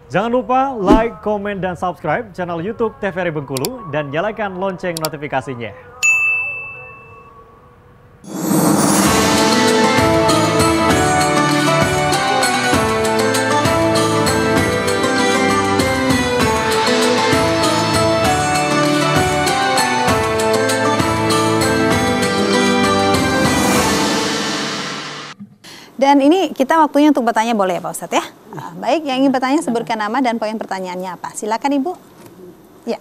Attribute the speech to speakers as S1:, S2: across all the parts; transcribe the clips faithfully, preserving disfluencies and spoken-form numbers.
S1: Jangan lupa like, komen, dan subscribe channel YouTube T V R I Bengkulu dan nyalakan lonceng notifikasinya.
S2: Dan ini kita waktunya untuk bertanya, boleh ya Pak Ustadz ya? Nah, baik, yang ingin bertanya sebutkan nama dan poin pertanyaannya apa. Silakan Ibu. Ya.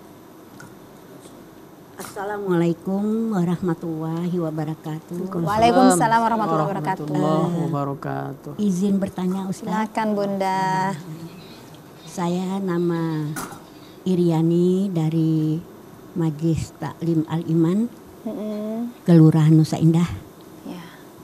S3: Assalamualaikum warahmatullahi wabarakatuh.
S2: Waalaikumsalam warahmatullahi wabarakatuh.
S4: wabarakatuh.
S3: Izin bertanya Ustaz.
S2: Silakan Bunda.
S3: Saya nama Iriani dari Majelis Taklim Al-Iman,
S2: Mm-mm.
S3: Kelurahan Nusa Indah.
S2: Ya.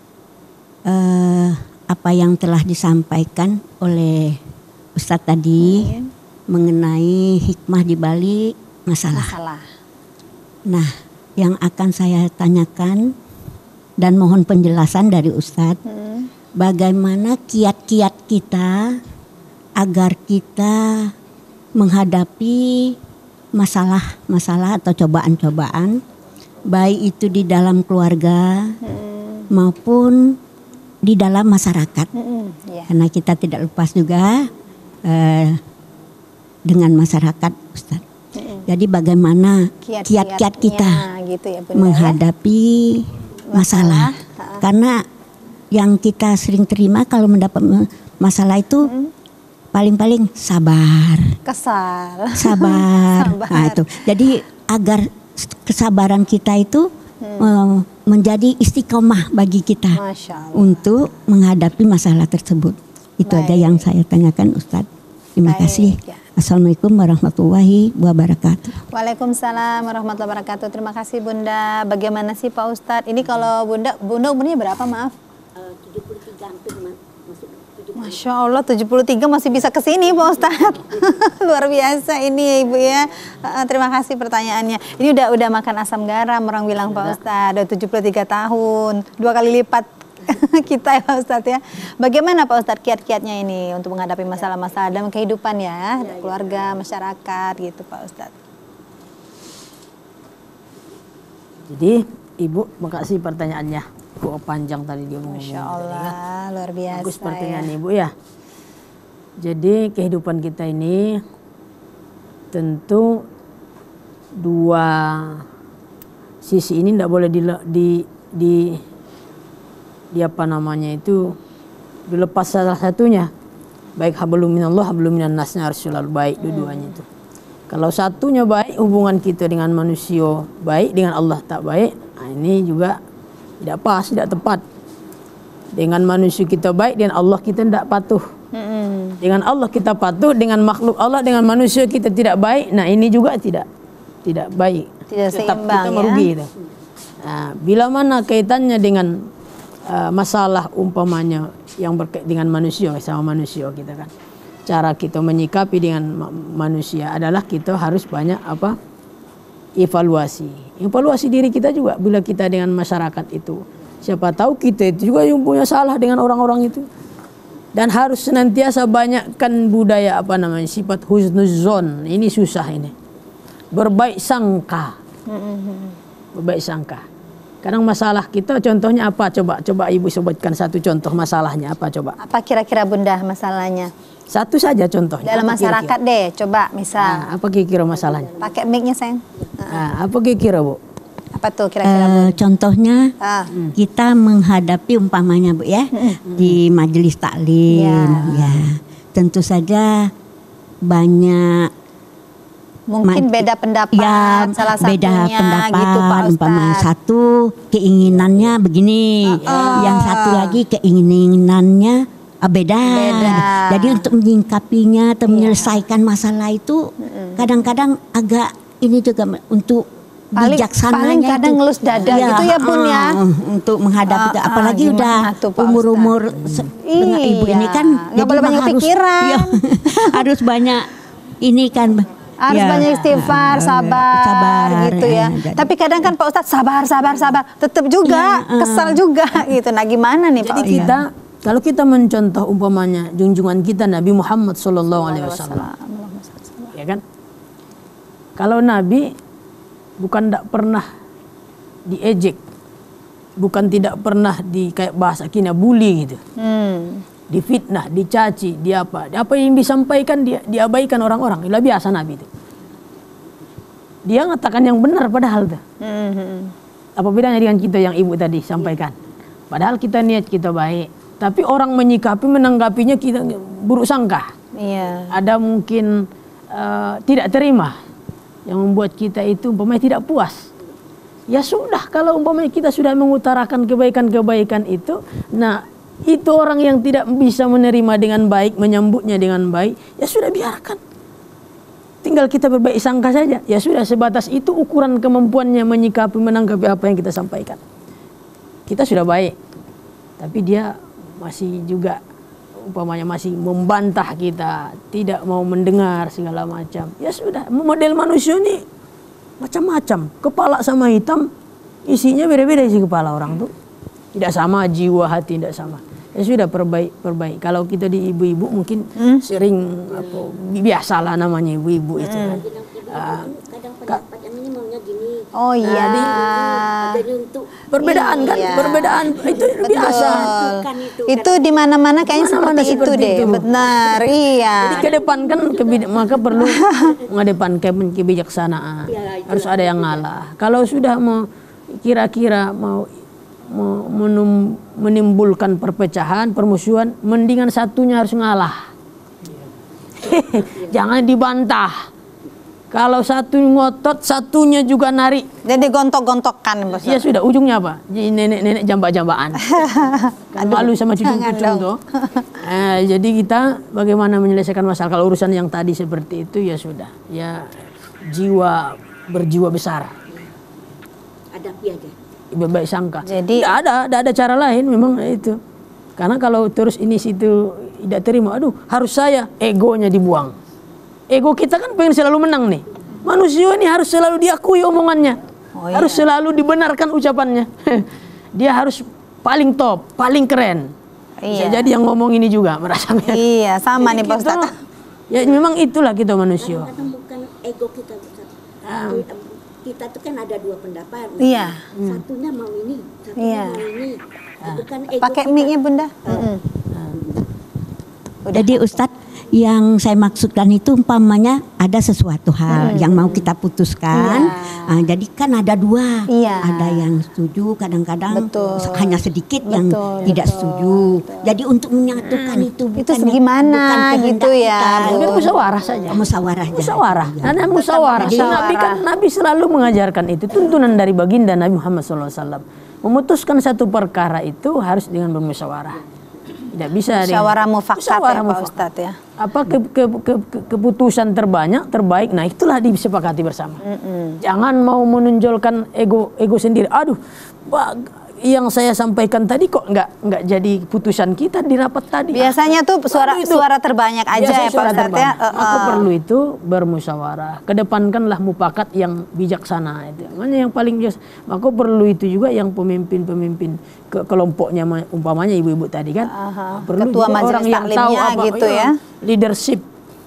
S3: Uh, apa yang telah disampaikan oleh Ustadz tadi
S2: Mm.
S3: mengenai hikmah di balik masalah.
S2: Masalah.
S3: Nah, yang akan saya tanyakan dan mohon penjelasan dari Ustadz,
S2: Mm.
S3: bagaimana kiat-kiat kita agar kita menghadapi masalah-masalah atau cobaan-cobaan, baik itu di dalam keluarga
S2: Mm.
S3: maupun di dalam masyarakat.
S2: Mm-mm. Ya.
S3: Karena kita tidak lepas juga eh, dengan masyarakat, Ustaz.
S2: Mm-mm.
S3: Jadi bagaimana kiat-kiat kita
S2: gitu ya, Bunda,
S3: menghadapi masalah.
S2: Masalah.
S3: Karena yang kita sering terima kalau mendapat masalah itu
S2: Mm.
S3: paling-paling sabar,
S2: Kesal.
S3: sabar.
S2: Sabar.
S3: Nah, itu. Jadi agar kesabaran kita itu
S2: Hmm.
S3: eh, menjadi istiqomah bagi kita
S2: Masya Allah.
S3: untuk menghadapi masalah tersebut. Itu
S2: Baik.
S3: aja yang saya tanyakan, Ustadz. Terima
S2: Baik,
S3: kasih.
S2: ya.
S3: Assalamualaikum warahmatullahi wabarakatuh.
S2: Waalaikumsalam warahmatullahi wabarakatuh. Terima kasih Bunda. Bagaimana sih Pak Ustadz? Ini kalau Bunda, Bunda umurnya berapa maaf?
S3: tujuh puluh tiga hampir masuk
S2: Masya Allah, tujuh puluh tiga masih bisa ke sini Pak Ustadz. Luar biasa ini ya Ibu ya. Uh, terima kasih pertanyaannya. Ini udah udah makan asam garam orang bilang Pak Ustadz. Udah tujuh puluh tiga tahun, dua kali lipat kita ya Pak Ustadz ya. Bagaimana Pak Ustadz kiat-kiatnya ini untuk menghadapi masalah-masalah dalam kehidupan ya, ya keluarga, ya. Masyarakat gitu Pak Ustadz.
S4: Jadi Ibu, makasih pertanyaannya. Kok panjang tadi dia ngomong.
S2: Masya Allah, luar biasa.
S4: Bagus pertanyaan
S2: ya.
S4: Ibu ya. Jadi kehidupan kita ini tentu dua sisi ini tidak boleh di, di, di, di apa namanya itu dilepas salah satunya. Baik hablum minallah, hablum minan nasnya harus selalu baik dua-duanya itu. Kalau satunya baik, hubungan kita dengan manusia baik, dengan Allah tak baik, nah ini juga tidak pas, tidak tepat. Dengan manusia kita baik, dengan Allah kita tidak patuh.
S2: Mm-mm.
S4: Dengan Allah kita patuh, dengan makhluk Allah, dengan manusia kita tidak baik. Nah ini juga tidak tidak baik.
S2: Tidak
S4: Tetap
S2: seimbang
S4: kita merugi.
S2: ya.
S4: Nah, bila mana kaitannya dengan uh, masalah umpamanya yang berkait dengan manusia, sama manusia kita kan. Cara kita menyikapi dengan ma manusia adalah kita harus banyak apa? Evaluasi. Evaluasi diri kita juga bila kita dengan masyarakat itu. Siapa tahu kita itu juga yang punya salah dengan orang-orang itu. Dan harus senantiasa banyakkan budaya apa namanya sifat husnuzon. Ini susah ini. Berbaik sangka. Berbaik sangka. Kadang masalah kita contohnya apa? Coba coba Ibu sebutkan satu contoh masalahnya apa coba?
S2: Apa kira-kira Bunda masalahnya?
S4: Satu saja contohnya.
S2: Dalam
S4: Apa
S2: masyarakat
S4: kira-kira?
S2: deh, coba misal.
S4: Nah, apa kira-kira masalahnya?
S2: Pakai mic-nya sayang.
S4: Nah, apa kira-kira Bu?
S2: Apa tuh kira-kira Bu?
S3: Eh, contohnya
S2: Ah.
S3: kita menghadapi umpamanya Bu ya di majelis taklim,
S2: Ya.
S3: ya tentu saja banyak
S2: Mungkin
S3: Ma-
S2: beda pendapat,
S3: ya,
S2: salah satunya
S3: beda pendapat,
S2: gitu Pak
S3: umpama
S2: Ustadz.
S3: satu keinginannya begini, yang satu lagi keinginannya ah, beda.
S2: Beda.
S3: Jadi untuk menyingkapinya atau menyelesaikan masalah itu kadang-kadang agak ini juga untuk
S2: Paling-
S3: bijaksananya
S2: paling kadang
S3: itu.
S2: ngelus dada gitu ya, Bun, ya.
S3: ah, untuk menghadapi itu.
S2: Ah, ah,
S3: Apalagi
S2: gimana
S3: udah
S2: tuh, Pak
S3: umur-umur se- dengan
S2: Iya,
S3: ibu ini kan
S2: nggak
S3: jadi
S2: boleh banyak
S3: harus,
S2: pikiran.
S3: iya, harus banyak ini kan.
S2: Harus
S3: ya,
S2: banyak istighfar, sabar,
S3: sabar,
S2: gitu ya.
S3: jadi-
S2: Tapi kadang kan Pak Ustadz sabar, sabar, sabar, tetap juga
S3: Iya, uh.
S2: kesal juga gitu. Nah gimana nih Pak
S4: Jadi
S2: Ustadz?
S4: kita Kalau kita mencontoh umpamanya junjungan kita Nabi Muhammad Sallallahu Alaihi Wasallam, ya kan? Kalau Nabi bukan tidak pernah diejek, bukan tidak pernah di kayak bahasa kina bully gitu, hmm. difitnah, dicaci, di apa, apa yang disampaikan dia diabaikan orang-orang. Itu biasa Nabi itu. Dia mengatakan yang benar padahal tuh. Hmm. Apa bedanya dengan kita yang ibu tadi sampaikan? Padahal kita niat kita baik. Tapi orang menyikapi, menanggapinya kita buruk sangka. Iya. Ada mungkin uh, tidak terima yang membuat kita itu umpamanya tidak puas. Ya sudah, kalau umpamanya kita sudah mengutarakan kebaikan-kebaikan itu, nah itu orang yang tidak bisa menerima dengan baik, menyambutnya dengan baik, ya sudah biarkan. Tinggal kita berbaik sangka saja. Ya sudah, sebatas itu ukuran kemampuannya menyikapi, menanggapi apa yang kita sampaikan. Kita sudah baik, tapi dia masih juga umpamanya masih membantah kita, tidak mau mendengar segala macam. Ya sudah, model manusia ini macam-macam. Kepala sama hitam, isinya beda-beda isi kepala orang tuh. Tidak sama jiwa, hati tidak sama. Ya sudah, perbaik, perbaik. Kalau kita di ibu-ibu mungkin hmm? sering apa, biasalah namanya ibu-ibu itu kan. Uh,
S3: pendapat yang ini maunya gini.
S2: Oh iya.
S3: Nah, untuk
S4: perbedaan kan,
S2: iya.
S4: perbedaan itu
S2: Betul.
S4: biasa.
S3: Kan itu,
S2: Itu di mana-mana kayaknya
S4: Mana-mana
S2: seperti,
S4: seperti
S2: itu deh.
S4: itu.
S2: Benar, iya.
S4: Jadi ke depan kan kebid- maka perlu mengedepankan kebijaksanaan.
S3: Ya,
S4: harus ada yang ngalah. Kalau sudah mau kira-kira mau, mau menum, menimbulkan perpecahan, permusuhan, mendingan satunya harus ngalah. Jangan dibantah. Kalau satu ngotot, satunya juga narik.
S2: Jadi gontok-gontokan, Bos.
S4: Ya sudah, ujungnya apa? Jadi nenek-nenek jambak-jambakan. Kan malu sama cucu-cucu tuh. Eh, jadi kita bagaimana menyelesaikan masalah? Kalau urusan yang tadi seperti itu ya sudah. Ya jiwa berjiwa besar.
S3: hadapi aja.
S4: Berbaik sangka.
S2: Jadi
S4: tidak ada, tidak ada cara lain memang itu. Karena kalau terus ini situ tidak terima, aduh harus saya, egonya dibuang. Ego kita kan pengen selalu menang nih. Manusia ini harus selalu diakui omongannya. Oh, harus iya. selalu dibenarkan ucapannya. Dia harus paling top, paling keren. Iya. Bisa jadi yang ngomong ini juga merasa.
S2: Iya, sama nih Pak Ustadz.
S4: Ya memang itulah kita manusia.
S3: Kadang-kadang bukan ego kita, Ustaz. Ah. Kita tuh kan ada dua pendapat.
S2: Iya.
S3: Satunya mau ini, satunya
S2: iya.
S3: mau ini.
S2: Ah.
S3: Bukan ego.
S2: Pakai mic-nya Bunda.
S3: Ah.
S2: Mm-hmm.
S3: Jadi Ustadz, yang saya maksudkan itu umpamanya ada sesuatu hal hmm. yang mau kita putuskan. Iya. Nah, jadi kan ada dua,
S2: iya.
S3: ada yang setuju, kadang-kadang hanya sedikit betul, yang betul, tidak setuju. Betul. Jadi untuk menyatukan hmm. itu
S2: itu gimana gitu ya?
S4: Mungkin musyawarah saja.
S3: Musyawarah.
S4: Musyawarah. Karena musyawarah. Nabi kan Nabi selalu mengajarkan itu, tuntunan dari baginda Nabi Muhammad shallallahu alaihi wasallam. Memutuskan satu perkara itu harus dengan bermusyawarah. Tidak bisa
S2: musyawarah mufakat ya Pak Ustadz ya.
S4: Apa ke, ke, ke, ke, keputusan terbanyak terbaik, nah itulah disepakati bersama. Mm-mm. Jangan mau menonjolkan ego ego sendiri. Aduh, Pak, yang saya sampaikan tadi kok nggak nggak jadi putusan kita di rapat tadi.
S2: Biasanya tuh suara itu, suara terbanyak aja ya Pak Ustadz ya. Uh,
S4: Maka perlu itu bermusyawarah. Kedepankanlah mufakat yang bijaksana itu. Makanya yang paling biasa. Maka perlu itu juga yang pemimpin-pemimpin ke kelompoknya umpamanya ibu-ibu tadi kan. Uh-huh. Perlu
S2: Ketua
S4: orang yang tahu apa
S2: gitu ya.
S4: Leadership.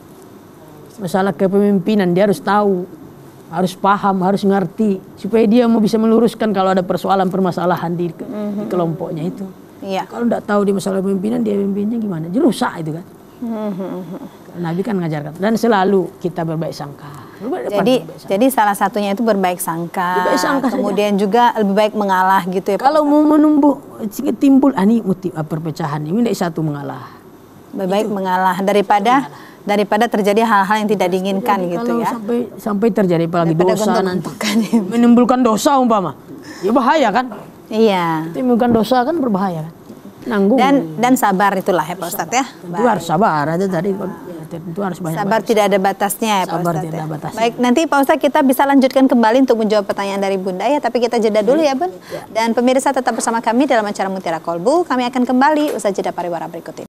S4: Masalah kepemimpinan dia harus tahu. Harus paham, harus ngerti supaya dia mau bisa meluruskan kalau ada persoalan permasalahan di, ke, mm-hmm. di kelompoknya itu. Iya. Kalau tidak tahu di masalah pemimpinan, dia pemimpinnya gimana? Jadi rusak itu kan. Mm-hmm. Nabi kan mengajarkan dan selalu kita berbaik sangka. Berbaik
S2: jadi
S4: berbaik sangka.
S2: jadi salah satunya itu berbaik sangka.
S4: Berbaik sangka
S2: kemudian saja. Juga lebih baik mengalah gitu ya.
S4: Kalau mau menumbuh timbul ani ah, perpecahan ini tidak satu mengalah.
S2: Lebih baik itu. mengalah daripada mengalah. daripada terjadi hal-hal yang tidak diinginkan jadi, gitu
S4: kalau
S2: ya.
S4: Sampai sampai terjadi apalagi daripada dosa nanti.
S2: Ya.
S4: Menimbulkan dosa umpama. Ya bahaya kan?
S2: Iya.
S4: Menimbulkan dosa kan berbahaya kan? Nanggung.
S2: Dan dan sabar itulah ya Pak Ustadz ya.
S4: Tentu harus sabar aja tadi. Tentu harus banyak.
S2: Sabar batas. Tidak ada batasnya ya Pak
S4: Sabar
S2: Ustadz.
S4: Tidak
S2: ya.
S4: ada batasnya.
S2: Baik, nanti Pak Ustadz kita bisa lanjutkan kembali untuk menjawab pertanyaan dari Bunda ya, tapi kita jeda dulu ya Bun. Dan pemirsa tetap bersama kami dalam acara Mutiara Kolbu. Kami akan kembali usai jeda pariwara berikut ini.